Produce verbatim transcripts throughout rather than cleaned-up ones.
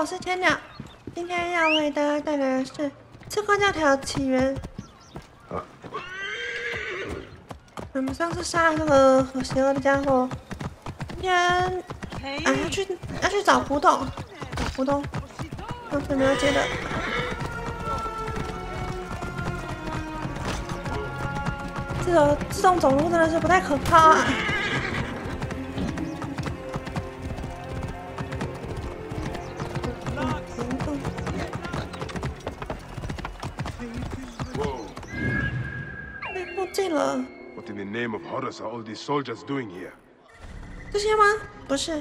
我是千鸟，今天要为大家带来的是《刺客教条：起源》。我们上次杀了这个很邪恶的家伙，今天啊要去要去找古董，找古董，上次没有接的。这个自动走路真的是不太可靠啊！被附近了。 What in the name of Horus are all these soldiers doing here? 这些吗？不是。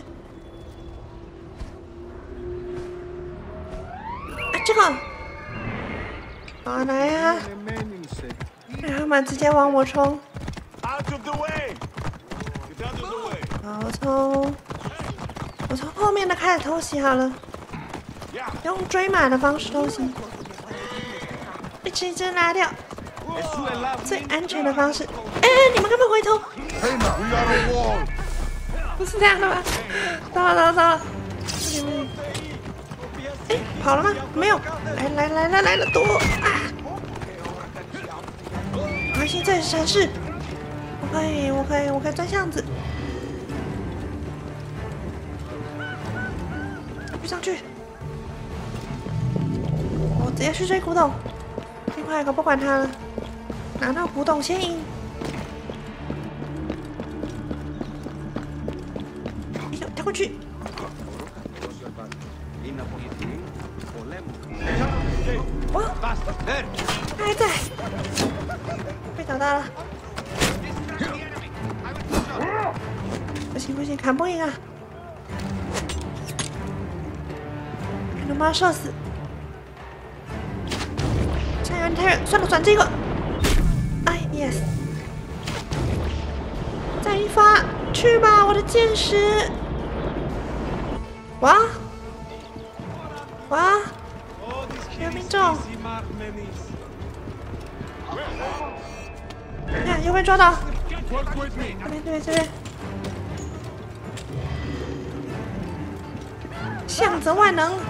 哎，这个，好来呀、啊！让他们直接往我冲。好，我从我从后面的开始偷袭好了，用追马的方式偷袭，一只一只拉掉。 最安全的方式。哎、欸，你们干嘛回头？不是这样的吧？糟了糟了糟了！哎、欸，跑了吗？没有。来来来来来了，躲啊！而且这是城市，我可以我可以我可以钻巷子，追上去！我直接去追古董，另外一个不管他了。 拿到古董先赢！哎呦，跳过去！哇，他还在，被找到了！不行不行，砍不赢啊！看能不能射死！太远太远，算了，转这个。 Yes， 再一发，去吧，我的剑士！哇哇，有命中！看有没有抓到？这边这边这边，向泽万能！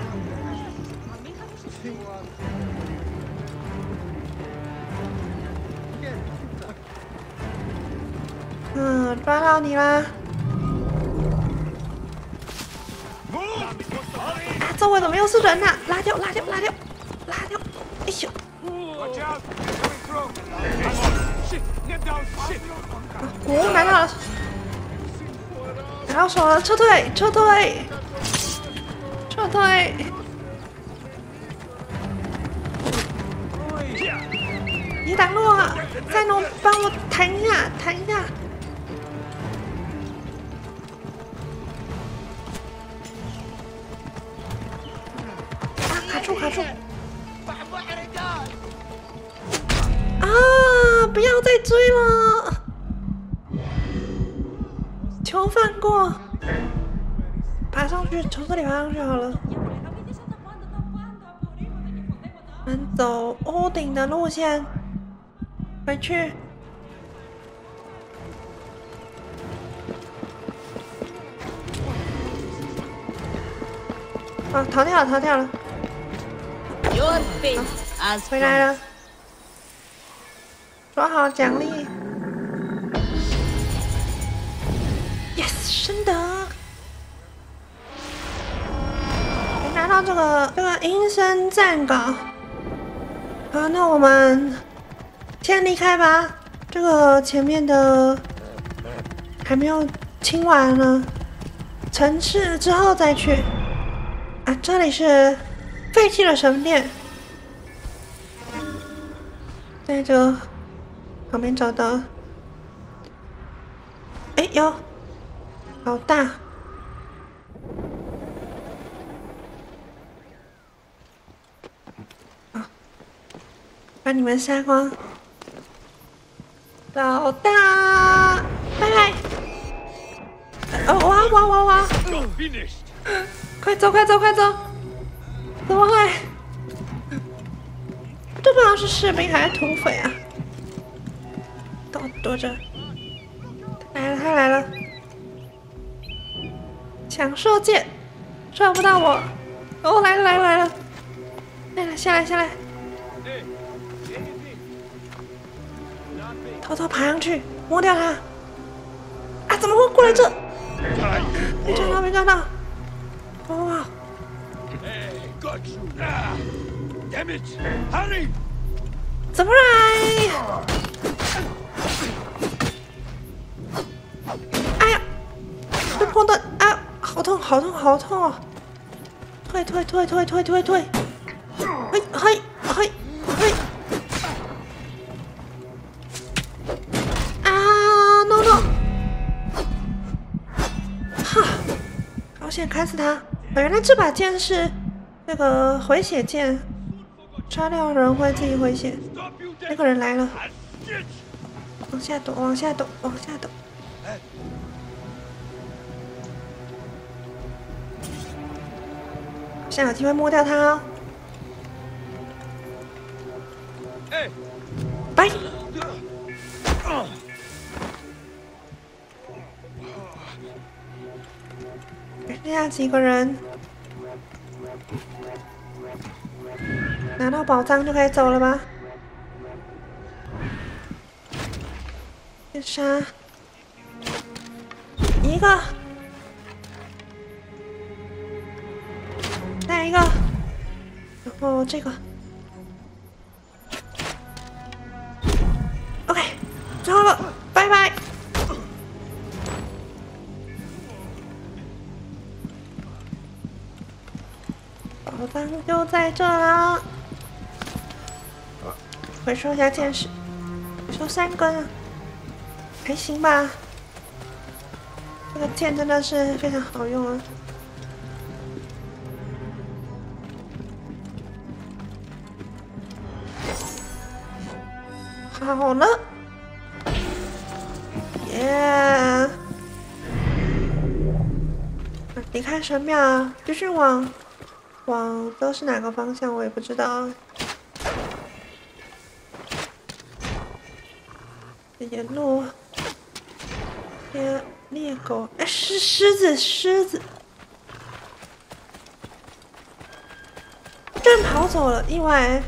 嗯，抓到你啦！啊，周围怎么又是人呐、啊？拉掉，拉掉，拉掉，拉掉！哎呦！啊，古物拿到了，拿到手了，撤退，撤退，撤退！你挡路啊！再弄，帮我弹一下，弹一下！ 卡住卡住！啊！不要再追了，求放过，爬上去，从这里爬上去好了。我们走屋顶的路线，回去。啊，逃掉了，逃掉了。 好，回来了，说好奖励 ，yes， 升德，拿到这个这个阴森站岗。好，那我们先离开吧。这个前面的还没有清完呢，城市之后再去。啊，这里是。 废弃的神殿，在这旁边找到。哎呦，好大！好，把你们杀光。老大，拜拜！哦，哇哇哇哇！快走，快走，快走！ 怎么会？这不知道是士兵还是土匪啊！躲躲着，来了，他来了！抢射箭，射不到我！ 哦，来了来了来了，来了，下来下来，偷偷爬上去，摸掉它。啊，怎么会过来这？没抓到没抓到！哇！ Got you! Ah, damn it! Hurry! 怎么来？哎呀，被碰到！啊，好痛，好痛，好痛啊！退退退退退退退！嘿嘿嘿嘿！啊 ，no no！ 哈，好险，砍死他！原来这把剑是。 那个回血剑，杀掉人会自己回血。那个人来了，往下躲，往下躲，往下躲。现在有机会摸掉他哦！拜。剩下几个人。 拿到宝藏就可以走了吧？先杀一个，再一个，然后这个 ，OK， 最后一个，拜拜。宝藏就在这了。 回收一下剑士，收三根啊，还行吧。这个剑真的是非常好用啊。好了，耶！离开神庙，继续往往都是哪个方向，我也不知道。 沿路，猎猎狗，哎，狮狮子，狮子，真跑走了，意外。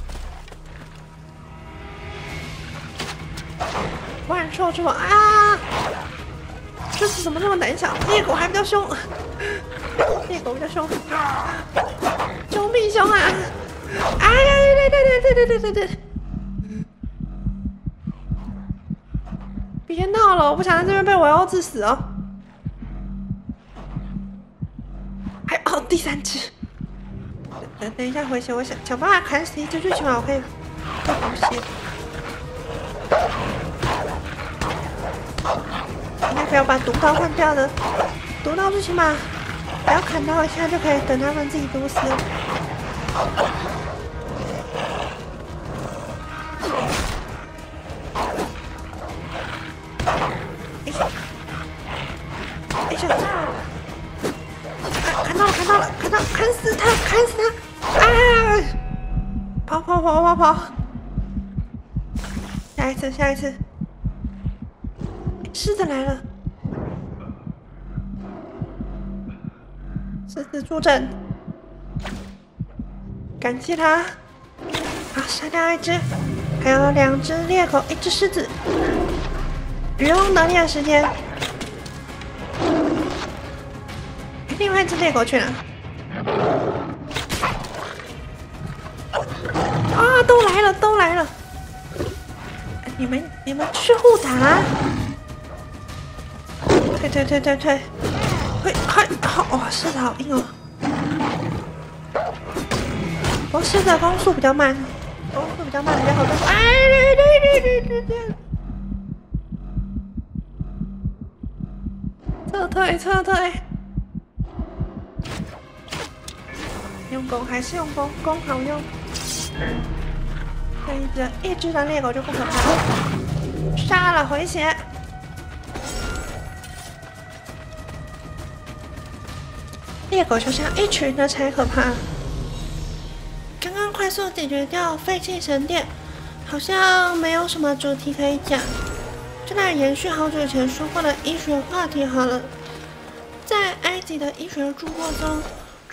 万兽之王啊！狮子怎么这么胆小？猎狗还比较凶，猎狗比较凶，凶必凶啊！哎呀，对对对对对对对对！ 别闹了！我不想在这边被围殴致死哦。还哦，第三只。等等一下回血，我想想办法砍死一只，最起码我可以会补血。应该不要把毒刀换掉的，毒刀最起码不要砍到一下就可以等他们自己毒死。哎呀！看到了，看到了，看到，砍死他，砍死他！啊！跑跑跑跑跑！下一次，下一次！狮子来了！狮子助阵，感谢他！好，杀掉一只，还有两只猎狗，一只狮子。渔翁得利的时间。另外一只猎狗去哪？啊，都来了，都来了！你们你们去互打！退退退退退！嘿，嗨，好哇，狮子好硬哦！我狮子的攻速比较慢，攻速比较慢，比较好对付。哎，对对对对对！撤退撤退！用弓还是用弓，弓好用。这一只一只的猎狗就不可怕了，杀了回血。猎狗就像一群的才可怕。刚刚快速解决掉废弃神殿，好像没有什么主题可以讲，就来延续好久以前说过的医学话题好了。在埃及的医学著作中，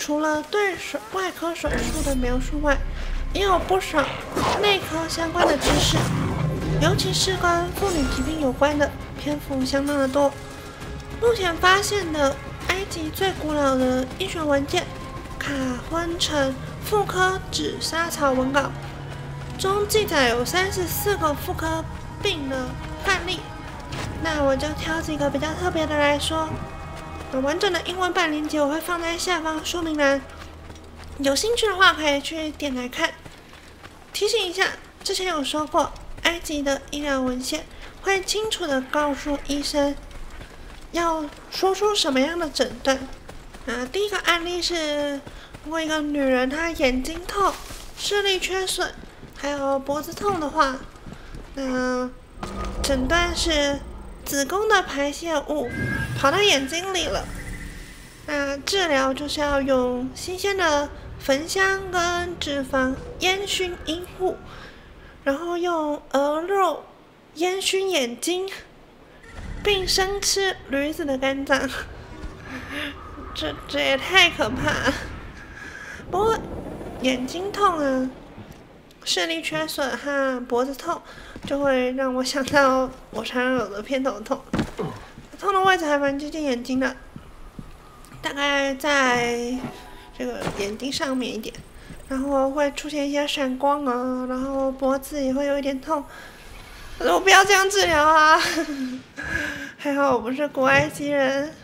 除了对手外科手术的描述外，也有不少内科相关的知识，尤其是跟妇女疾病有关的篇幅相当的多。目前发现的埃及最古老的医学文件——卡昏城妇科紫砂草文稿，中记载有三十四个妇科病的范例。那我就挑几个比较特别的来说。完整的英文版链接我会放在下方说明栏，有兴趣的话可以去点来看。提醒一下，之前有说过，埃及的医疗文献会清楚的告诉医生要说出什么样的诊断。啊，第一个案例是，如果一个女人她眼睛痛、视力缺损，还有脖子痛的话，那诊断是子宫的排泄物跑到眼睛里了。那治疗就是要用新鲜的焚香跟脂肪烟熏阴户，然后用鹅肉烟熏眼睛，并生吃驴子的肝脏。这这也太可怕了。不过眼睛痛啊，视力缺损和脖子痛，就会让我想到我常常有的偏头痛，痛的位置还蛮接近眼睛的，大概在这个眼睛上面一点，然后会出现一些闪光啊，然后脖子也会有一点痛。可是我不要这样治疗啊！还好我不是古埃及人。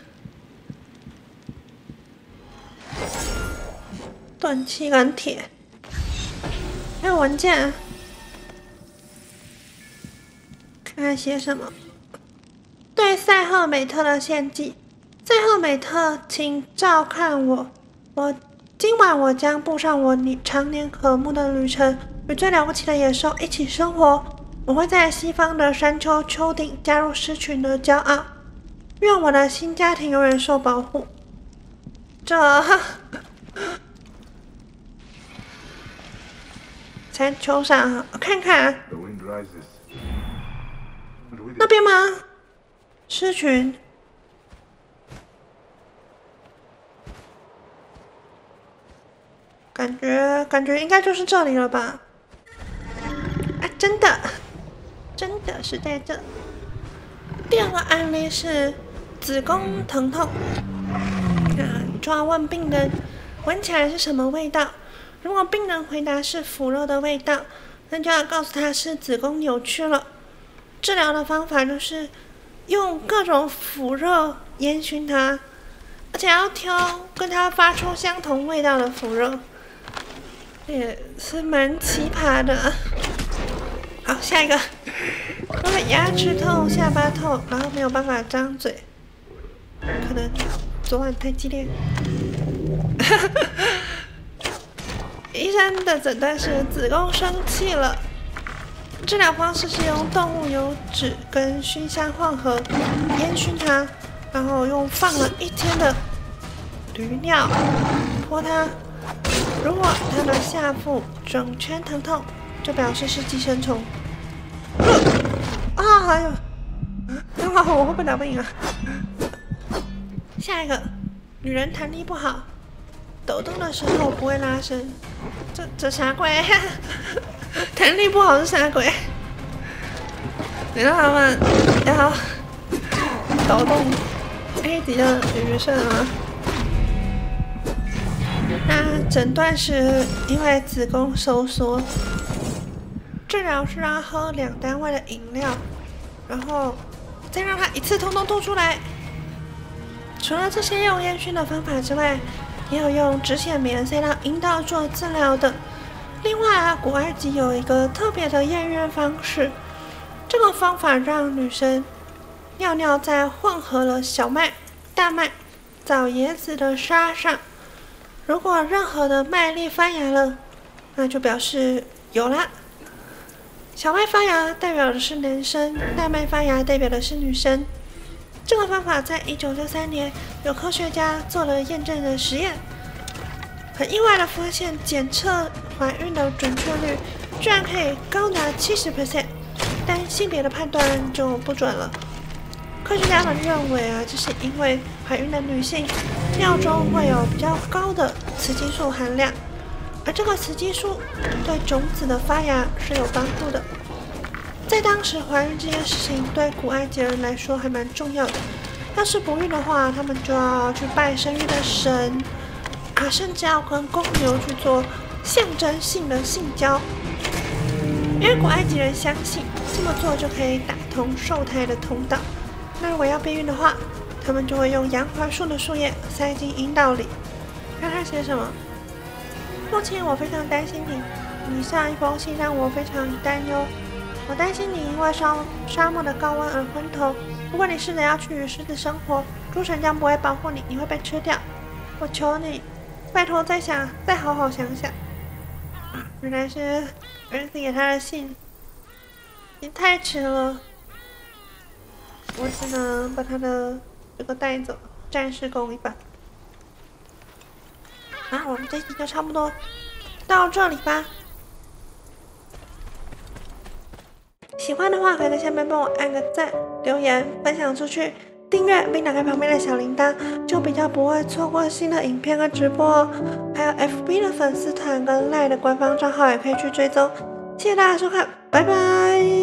钝器跟铁，还有文件，看看写什么。对赛赫美特的献祭，赛赫美特，请照看我。我今晚我将步上我常年渴慕的旅程，与最了不起的野兽一起生活。我会在西方的山丘丘顶加入狮群的骄傲。愿我的新家庭永远受保护。这。山丘上，我看看，那边吗？狮群，感觉感觉应该就是这里了吧？啊，真的，真的是在这。第二个案例是子宫疼痛，啊，就要问病人闻起来是什么味道。如果病人回答是腐肉的味道，那就要告诉他是子宫扭曲了。治疗的方法就是用各种腐肉烟熏它，而且要挑跟它发出相同味道的腐肉，也是蛮奇葩的。好，下一个，如果牙齿痛、下巴痛，然后没有办法张嘴，可能昨晚太激烈。医生的诊断是子宫生气了，治疗方式是用动物油脂跟熏香混合烟熏它，然后用放了一天的驴尿泼它。如果它的下腹整圈疼痛，就表示是寄生虫。啊，还有，等会我会不会打不赢啊？下一个，女人弹力不好，抖动的时候不会拉伸。这这啥鬼？弹力不好是啥鬼？你让他们要抖动埃及的女生吗？那诊断是因为子宫收缩，治疗是让他喝两单位的饮料，然后再让他一次通通吐出来。除了这些用烟熏的方法之外，也有用止血棉塞到阴道做治疗的。另外啊，古埃及有一个特别的验孕方式，这个方法让女生尿尿在混合了小麦、大麦、枣椰子的沙上，如果任何的麦粒发芽了，那就表示有啦。小麦发芽代表的是男生，大麦发芽代表的是女生。这个方法在一九六三年有科学家做了验证的实验，很意外的发现检测怀孕的准确率居然可以高达 百分之七十， 但性别的判断就不准了。 科学家们认为啊，这是因为怀孕的女性尿中会有比较高的雌激素含量，而这个雌激素对种子的发芽是有帮助的。在当时，怀孕这件事情对古埃及人来说还蛮重要的。要是不孕的话，他们就要去拜生育的神，啊，甚至要跟公牛去做象征性的性交。因为古埃及人相信这么做就可以打通受胎的通道。那如果要避孕的话，他们就会用洋槐树的树叶塞进阴道里。看他写什么：父亲，我非常担心你，你下一封信让我非常担忧。我担心你因为沙沙漠的高温而昏头。如果你试着要去与狮子生活，诸神将不会保护你，你会被吃掉。我求你，拜托再想，再好好想想。原来是儿子给他的信，你太迟了。我只能把他的这个带走，战士攻一把。啊，我们这集就差不多到这里吧。喜欢的话，可以在下面帮我按个赞、留言、分享出去、订阅并打开旁边的小铃铛，就比较不会错过新的影片和直播哦。还有 F B 的粉丝团跟 Line 的官方账号也可以去追踪。谢谢大家收看，拜拜。